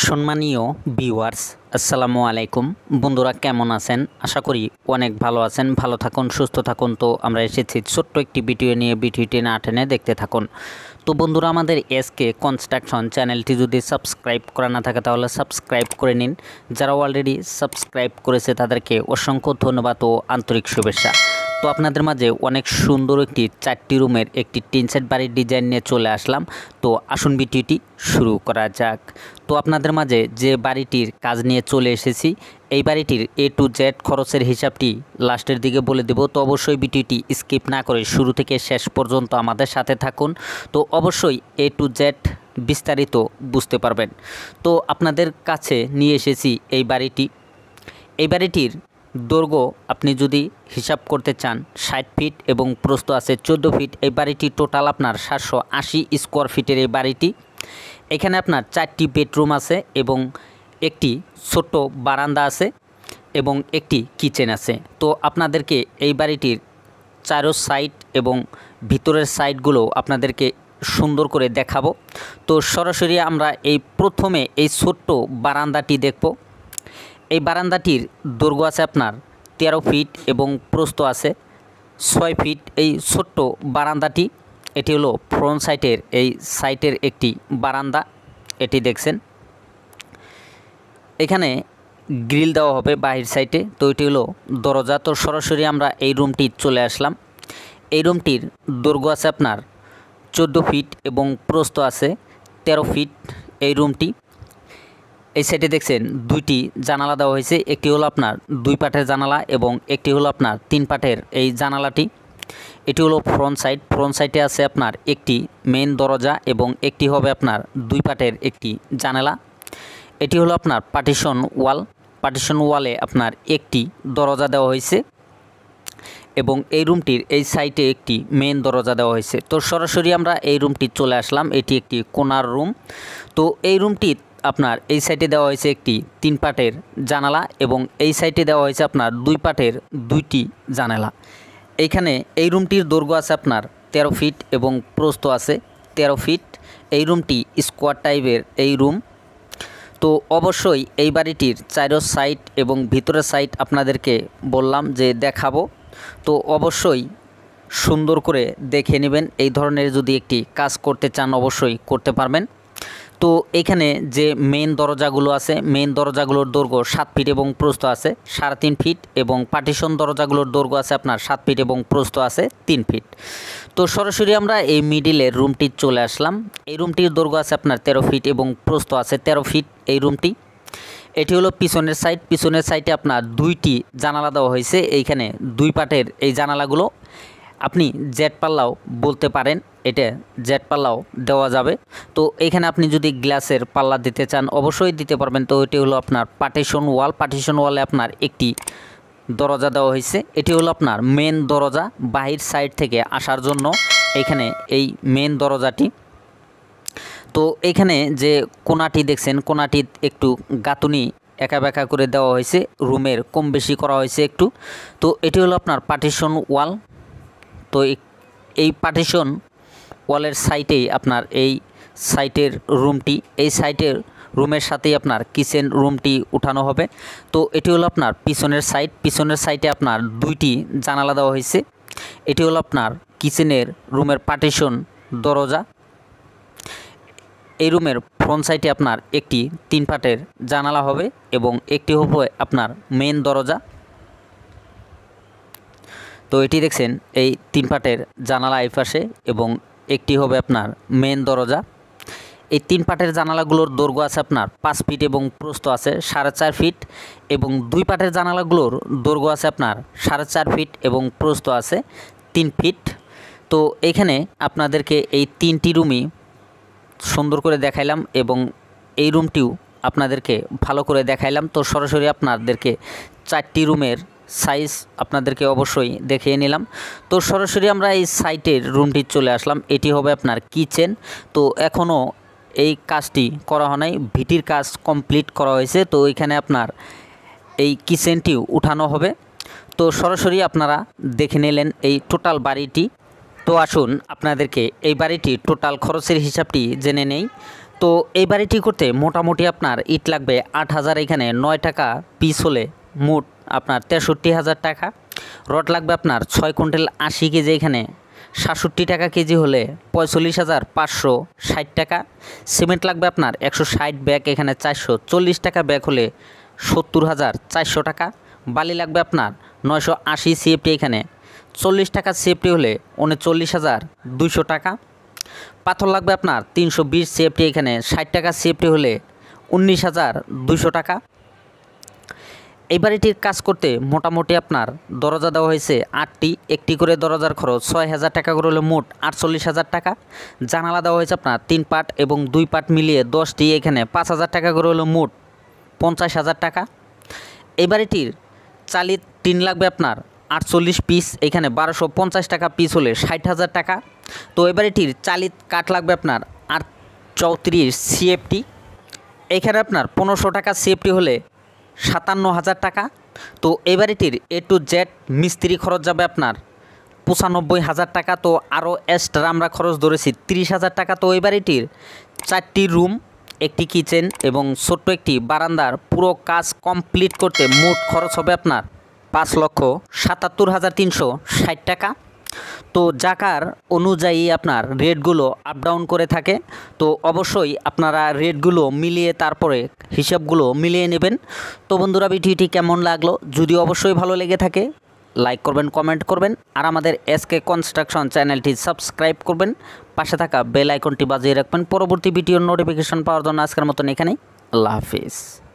সম্মানীয় ভিউয়ার্স, আসসালামু আলাইকুম। বন্ধুরা কেমন আছেন? আশা করি অনেক ভালো আছেন। ভালো থাকুন, সুস্থ থাকুন। তো আমরা এসেছি ছোট্ট একটি ভিডিও নিয়ে, ভিডিওটি না টেনে দেখতে থাকুন। তো বন্ধুরা, আমাদের এসকে কনস্ট্রাকশন চ্যানেলটি যদি সাবস্ক্রাইব করা না থাকে তাহলে সাবস্ক্রাইব করে নিন। যারা অলরেডি সাবস্ক্রাইব করেছে তাদেরকে অসংখ্য ধন্যবাদ ও আন্তরিক শুভেচ্ছা। তো আপনাদের মাঝে অনেক সুন্দর একটি 4টি রুমের একটি টিন সেট বাড়ির ডিজাইন নিয়ে চলে আসলাম। তো আসুন ভিডিওটি শুরু করা যাক। তো আপনাদের মাঝে যে বাড়িটির কাজ নিয়ে চলে এসেছি, এই বাড়িটির A to Z খরচের হিসাবটি লাস্টের দিকে বলে দেব। তো অবশ্যই ভিডিওটি স্কিপ না করে শুরু থেকে শেষ পর্যন্ত আমাদের সাথে থাকুন। তো অবশ্যই A to Z বিস্তারিত বুঝতে পারবেন। তো আপনাদের কাছে নিয়ে এসেছি এই বাড়িটির দৈর্ঘ্য আপনি যদি হিসাব করতে চান 60 ফিট এবং প্রস্থ আছে 14 ফিট। এই বাড়িটি টোটাল আপনার 780 স্কোয়ার ফিটের এই বাড়িটি। এখানে আপনার 4টি বেডরুম আছে এবং একটি ছোট্ট বারান্দা আছে এবং একটি কিচেন আছে। তো আপনাদেরকে এই বাড়িটির চারো সাইড এবং ভিতরের সাইডগুলো আপনাদেরকে সুন্দর করে দেখাবো। তো সরাসরি আমরা প্রথমে এই ছোট্ট বারান্দাটি দেখব। এই বারান্দাটির দৈর্ঘ্য আছে আপনার 13 ফিট এবং প্রস্থ আছে 6 ফিট। এই ছোট্ট বারান্দাটি এটি হলো ফ্রন্ট সাইটের একটি বারান্দা। এটি দেখছেন, এখানে গ্রিল দেওয়া হবে বাহির সাইডে। তো এটি হলো দরজা। তো সরাসরি আমরা এই রুমটি চলে আসলাম। এই রুমটির দৈর্ঘ্য আছে আপনার 14 ফিট এবং প্রস্থ আছে 13 ফিট। এই রুমটি এই সাইডে দেখছেন দুইটি জানালা দেওয়া হয়েছে। একটি হলো আপনার 2 পাটের জানালা এবং একটি হলো আপনার 3 পাটের এই জানালাটি। এটি হলো ফ্রন্ট সাইডে আছে আপনার একটি মেন দরজা এবং একটি হবে আপনার 2 পাটের একটি জানালা। এটি হলো আপনার পার্টিশন ওয়ালে আপনার একটি দরজা দেওয়া হয়েছে এবং এই রুমটির এই সাইডে একটি মেন দরজা দেওয়া হয়েছে। তো সরাসরি আমরা এই রুমটি চলে আসলাম। এটি একটি কোণার রুম। তো এই রুমটি আপনার এই সাইডে দেওয়া হয়েছে একটি 3 পাটের জানালা এবং এই সাইডে দেওয়া হয়েছে আপনার 2 পাটের 2টি জানালা। এইখানে এই রুমটির দৈর্ঘ্য আছে আপনার 13 ফিট এবং প্রস্থ আছে 13 ফিট। এই রুমটি স্কোয়ার টাইপের এই রুম। তো অবশ্যই এই বাড়িটির চারো সাইড এবং ভিতরের সাইড আপনাদেরকে বললাম যে দেখাবো। তো অবশ্যই সুন্দর করে দেখে নেবেন। এই ধরনের যদি একটি কাজ করতে চান অবশ্যই করতে পারবেন। তো এখানে যে মেন দরজাগুলো আছে, মেন দরজাগুলোর দৈর্ঘ্য 7 ফিট এবং প্রস্থ আছে 3.5 ফিট এবং পার্টিশন দরজাগুলোর দৈর্ঘ্য আছে আপনার 7 ফিট এবং প্রস্থ আছে 3 ফিট। তো সরাসরি আমরা এই মিডিলের রুমটি চলে আসলাম। এই রুমটির দৈর্ঘ্য আছে আপনার 13 ফিট এবং প্রস্থ আছে 13 ফিট। এই রুমটি এটি হলো পিছনের সাইডে আপনার 2টি জানালা দেওয়া হয়েছে। এইখানে 2 পাটের এই জানালাগুলো আপনি জেড পাল্লাও বলতে পারেন, এটা জেড পাল্লাও দেওয়া যাবে। তো এখানে আপনি যদি গ্লাসের পাল্লা দিতে চান অবশ্যই দিতে পারবেন। তো এটি হলো আপনার পার্টিশন ওয়ালে আপনার একটি দরজা দেওয়া হয়েছে। এটি হলো আপনার মেন দরজা বাহির সাইড থেকে আসার জন্য। এখানে এই মেন দরজাটি। তো এখানে যে কোণাটি দেখছেন, কোণাটি একটু গাঁথুনি একা বেঁকা করে দেওয়া হয়েছে, রুমের কম বেশি করা হয়েছে একটু। তো এটি হলো আপনার পার্টিশন ওয়াল। তো এই পার্টিশন ওয়ালের সাইটেই আপনার এই সাইটের রুমটি, এই সাইটের রুমের সাথেই আপনার কিচেন রুমটি উঠানো হবে। তো এটি হলো আপনার পিছনের সাইডে আপনার 2টি জানালা দেওয়া হয়েছে। এটি হলো আপনার কিচেনের রুমের পার্টিশন দরজা। এই রুমের ফ্রন্ট সাইডে আপনার একটি 3 পাটের জানালা হবে এবং একটি হবে আপনার মেন দরজা। তো এটি দেখছেন এই 3 পাটের জানালা এই পাশে এবং একটি হবে আপনার মেন দরজা। এই 3 পাটের জানালাগুলোর দৈর্ঘ্য আছে আপনার 5 ফিট এবং প্রস্থ আছে 4.5 ফিট এবং 2 পাটের জানালাগুলোর দৈর্ঘ্য আছে আপনার 4.5 ফিট এবং প্রস্থ আছে 3 ফিট। তো এখানে আপনাদেরকে এই 3টি রুমই সুন্দর করে দেখাইলাম এবং এই রুমটিও আপনাদেরকে ভালো করে দেখাইলাম। তো সরাসরি আপনাদেরকে 4টি রুমের সাইজ আপনাদেরকে অবশ্যই দেখিয়ে নিলাম। তো সরাসরি আমরা এই সাইটের রুমটি চলে আসলাম। এটি হবে আপনার কিচেন। তো এখনও এই কাজটি করা হয় নাই, ভিটির কাজ কমপ্লিট করা হয়েছে। তো এখানে আপনার এই কিচেনটিও উঠানো হবে। তো সরাসরি আপনারা দেখে নিলেন এই টোটাল বাড়িটি। তো আসুন আপনাদেরকে এই বাড়িটির টোটাল খরচের হিসাবটি জেনে নেই। তো এই বাড়িটি করতে মোটামুটি আপনার ইট লাগবে 8,000, এখানে 9 টাকা পিস হলে মোট আপনার 63,000 টাকা। রড লাগবে আপনার 6 কুইন্টাল 80 কেজি, এখানে 67 টাকা কেজি হলে 45,560 টাকা। সিমেন্ট লাগবে আপনার 160 ব্যাগ, এখানে 440 টাকা ব্যাগ হলে 70,400 টাকা। বালি লাগবে আপনার 980 সিএফটি, এখানে 40 টাকা সিএফটি হলে 39,200 টাকা। পাথর লাগবে আপনার 320 সিএফটি, এখানে 60 টাকা সিএফটি হলে 19,200 টাকা। এই বাড়িটির কাজ করতে মোটামুটি আপনার দরজা দেওয়া হয়েছে 8টি, একটি করে দরজার খরচ 6,000 টাকা করে হলে মোট 48,000 টাকা। জানালা দেওয়া হয়েছে আপনার 3 পার্ট এবং 2 পার্ট মিলিয়ে 10টি, এখানে 5,000 টাকা করে হলো মোট 50,000 টাকা। এই বাড়িটির চালিত টিন লাগবে আপনার 48 পিস, এখানে 1250 টাকা পিস হলে 60,000 টাকা। তো এই বাড়িটির চালিত কাঠ লাগবে আপনার 34 সিএফটি, এখানে আপনার 1500 টাকা সিএফটি হলে 57,000 টাকা। তো এই বাড়িটির A to Z মিস্ত্রি খরচ যাবে আপনার 95,000 টাকা। তো আরও এক্সট্রা আমরা খরচ ধরেছি 30,000 টাকা। তো এই বাড়িটির 4টি রুম, একটি কিচেন এবং ছোট্ট একটি বারান্দার পুরো কাজ কমপ্লিট করতে মোট খরচ হবে আপনার 5,77,360 টাকা। তো জাকার অনুযায়ী আপনার রেটগুলো আপ ডাউন করে থাকে, তো অবশ্যই আপনারা রেটগুলো মিলিয়ে তারপরে হিসাবগুলো মিলিয়ে নেবেন। তো বন্ধুরা, ভিডিওটি কেমন লাগলো যদি অবশ্যই ভালো লেগে থাকে লাইক করবেন, কমেন্ট করবেন, আর আমাদের SK কনস্ট্রাকশন চ্যানেলটি সাবস্ক্রাইব করবেন, পাশে থাকা বেল আইকনটি বাজিয়ে রাখবেন পরবর্তী ভিডিওর নোটিফিকেশন পাওয়ার জন্য। আজকের মতন এখানেই, আল্লাহ হাফিজ।